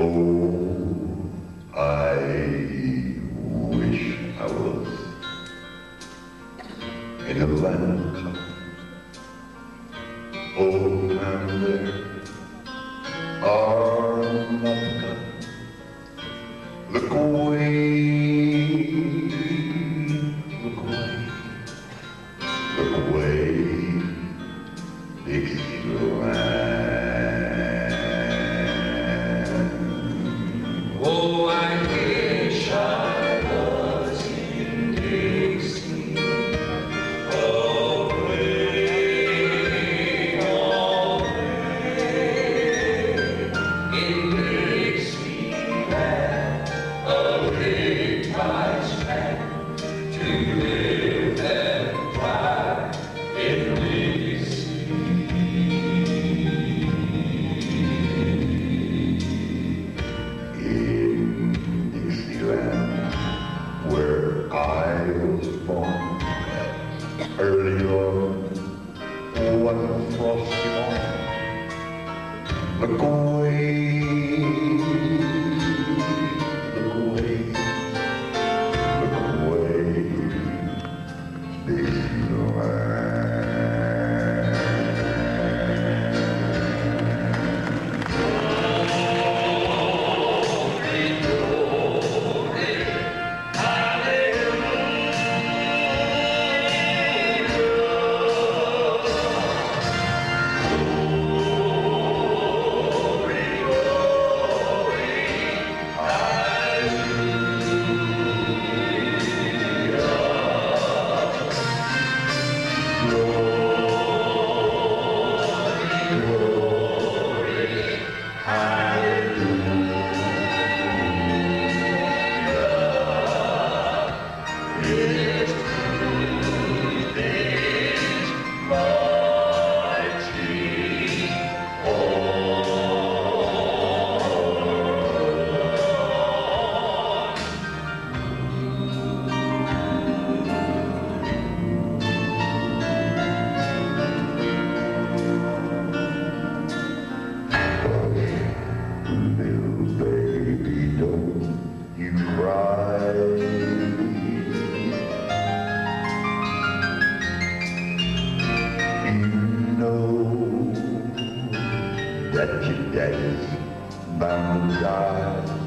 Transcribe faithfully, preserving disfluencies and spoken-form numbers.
Oh, I wish I was in a land of color. Oh, I'm there. Armatica. Look away, look away, look away, Dixieland. Oh, I wish I was in Dixie, away, away, in Dixieland, a big prize land, to live and die in Dixie. Where I was born early on one frosty morning. Look away, look away, look away, Dixieland. That your daddy's bound to die.